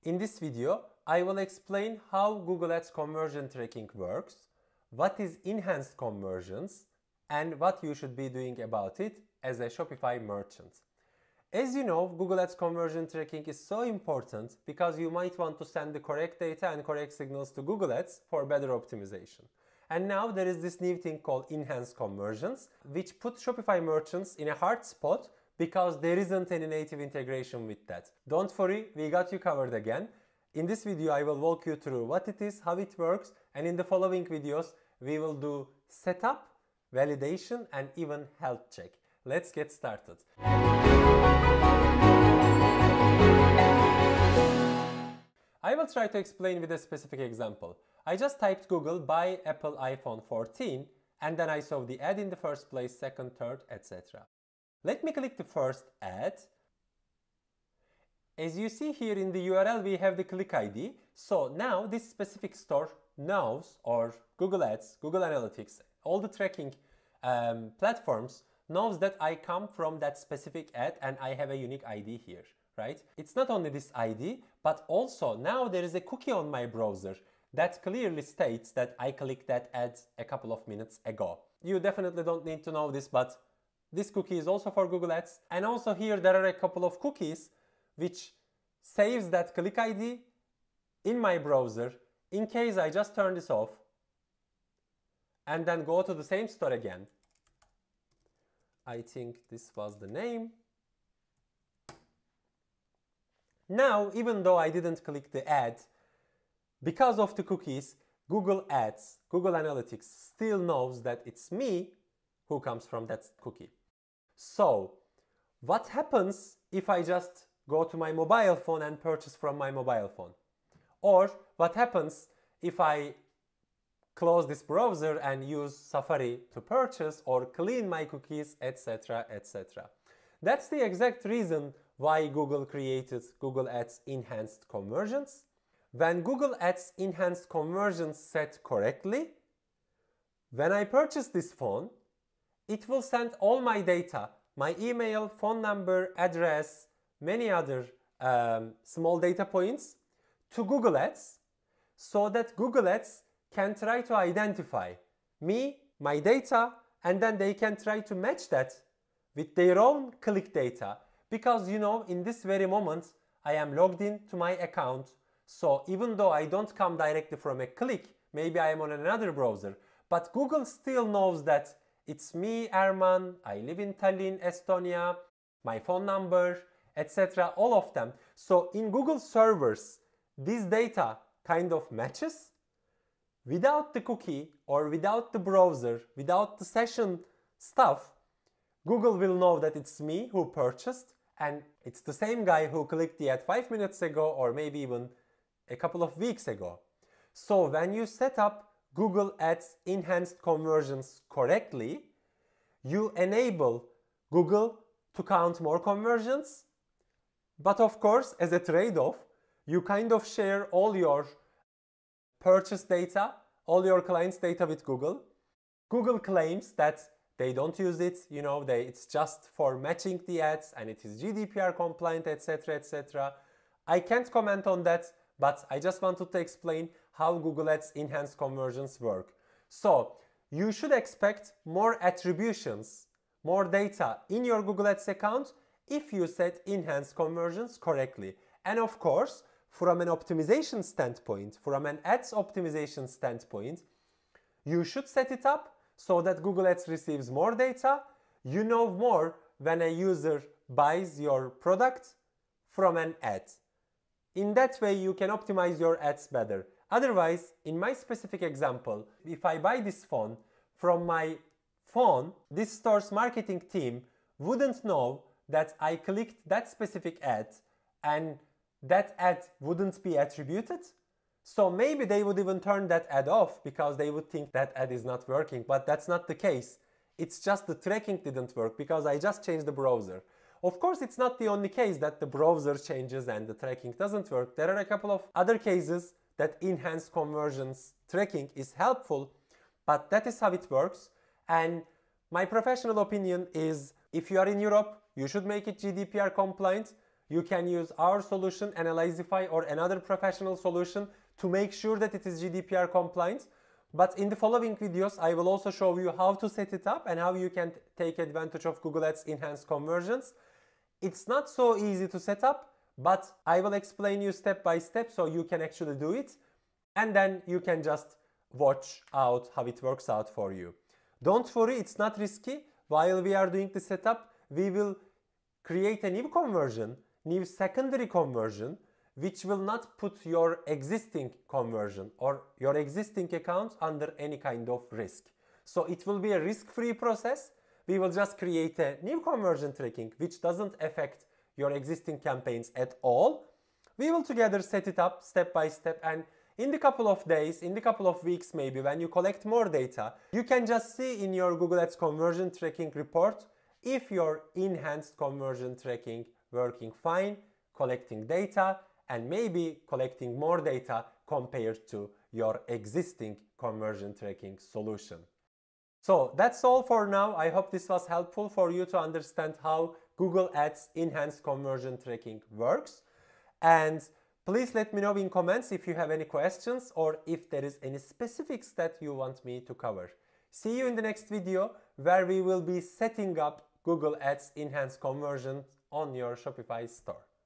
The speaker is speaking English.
In this video, I will explain how Google Ads conversion tracking works, what is enhanced conversions, and what you should be doing about it as a Shopify merchant. As you know, Google Ads conversion tracking is so important because you might want to send the correct data and correct signals to Google Ads for better optimization. And now there is this new thing called enhanced conversions, which put Shopify merchants in a hard spot because there isn't any native integration with that. Don't worry, we got you covered again. In this video, I will walk you through what it is, how it works, and in the following videos, we will do setup, validation, and even health check. Let's get started. I will try to explain with a specific example. I just typed Google buy Apple iPhone 14 and then I saw the ad in the first place, second, third, etc. Let me click the first ad. As you see here in the URL, we have the click ID. So now this specific store knows, or Google Ads, Google Analytics, all the tracking platforms knows that I come from that specific ad and I have a unique ID here, right? It's not only this ID, but also now there is a cookie on my browser that clearly states that I clicked that ad a couple of minutes ago. You definitely don't need to know this, but this cookie is also for Google Ads. And also here there are a couple of cookies which saves that click ID in my browser in case I just turn this off and then go to the same store again. I think this was the name. Now, even though I didn't click the ad, because of the cookies, Google Ads, Google Analytics still knows that it's me who comes from that cookie. So, what happens if I just go to my mobile phone and purchase from my mobile phone? Or what happens if I close this browser and use Safari to purchase or clean my cookies, etc., etc. That's the exact reason why Google created Google Ads Enhanced Conversions. When Google Ads Enhanced Conversions set correctly, when I purchase this phone, it will send all my data, my email, phone number, address, many other small data points to Google Ads so that Google Ads can try to identify me, my data, and then they can try to match that with their own click data. Because you know, in this very moment, I am logged in to my account. So even though I don't come directly from a click, maybe I am on another browser, but Google still knows that it's me, Erman, I live in Tallinn, Estonia, my phone number, etc., all of them. So in Google servers, this data kind of matches. Without the cookie or without the browser, without the session stuff, Google will know that it's me who purchased and it's the same guy who clicked the ad 5 minutes ago or maybe even a couple of weeks ago. So when you set up Google Ads Enhanced Conversions correctly, you enable Google to count more conversions. But of course, as a trade-off, you kind of share all your purchase data, all your clients' data with Google. Google claims that they don't use it, you know, it's just for matching the ads and it is GDPR compliant, etc., etc. I can't comment on that, but I just wanted to explain how Google Ads Enhanced Conversions work. So, you should expect more attributions, more data in your Google Ads account if you set Enhanced Conversions correctly. And of course, from an optimization standpoint, from an ads optimization standpoint, you should set it up so that Google Ads receives more data. You know more when a user buys your product from an ad. In that way, you can optimize your ads better. Otherwise, in my specific example, if I buy this phone from my phone, this store's marketing team wouldn't know that I clicked that specific ad and that ad wouldn't be attributed. So maybe they would even turn that ad off because they would think that ad is not working, but that's not the case. It's just the tracking didn't work because I just changed the browser. Of course, it's not the only case that the browser changes and the tracking doesn't work. There are a couple of other cases that enhanced conversions tracking is helpful, but that is how it works. And my professional opinion is if you are in Europe, you should make it GDPR compliant. you can use our solution, Analyzify, or another professional solution to make sure that it is GDPR compliant. But in the following videos, I will also show you how to set it up and how you can take advantage of Google Ads enhanced conversions. It's not so easy to set up, but I will explain you step by step so you can actually do it. And then you can just watch out how it works out for you. Don't worry, it's not risky. While we are doing the setup, we will create a new conversion, new secondary conversion, which will not put your existing conversion or your existing account under any kind of risk. So it will be a risk-free process. We will just create a new conversion tracking which doesn't affect your existing campaigns at all. We will together set it up step by step, and in the couple of days, in the couple of weeks maybe, when you collect more data, you can just see in your Google Ads conversion tracking report if your enhanced conversion tracking working fine, collecting data, and maybe collecting more data compared to your existing conversion tracking solution. So that's all for now. I hope this was helpful for you to understand how Google Ads enhanced conversion tracking works. And please let me know in comments if you have any questions or if there is any specifics that you want me to cover. See you in the next video where we will be setting up Google Ads enhanced conversion on your Shopify store.